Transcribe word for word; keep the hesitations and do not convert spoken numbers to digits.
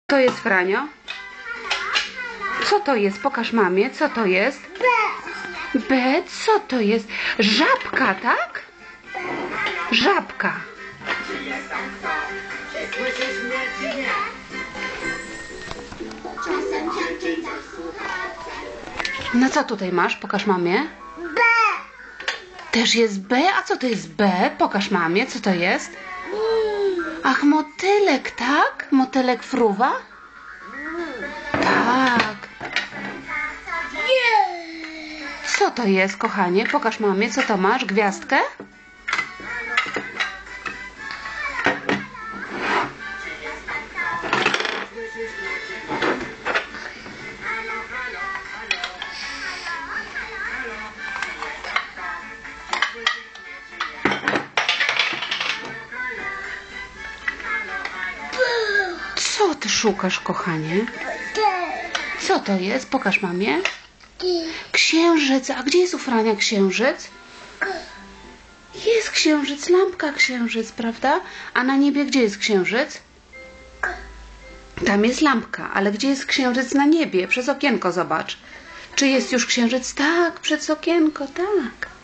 To jest, Franio? Co to jest? Pokaż mamie, co to jest? B. B, co to jest? Żabka, tak? Żabka. No co tutaj masz? Pokaż mamie. B. Też jest B? A co to jest B? Pokaż mamie, co to jest? Ach, motylek, tak? Motylek fruwa? Tak. Co to jest, kochanie? Pokaż mamie, co to masz? Gwiazdkę? Co ty szukasz, kochanie? Co to jest? Pokaż mamie. Księżyc. A gdzie jest u Frania księżyc? Jest księżyc, lampka księżyc, prawda? A na niebie gdzie jest księżyc? Tam jest lampka, ale gdzie jest księżyc na niebie? Przez okienko zobacz. Czy jest już księżyc? Tak, przez okienko, tak.